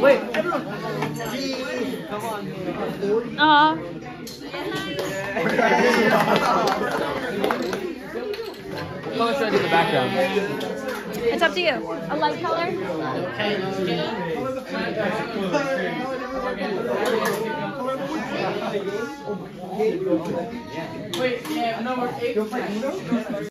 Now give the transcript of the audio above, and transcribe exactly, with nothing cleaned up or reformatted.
Wait, everyone. Come on. Aw. What color should I do the background? It's up to you. A light color? Wait, yeah, number eight.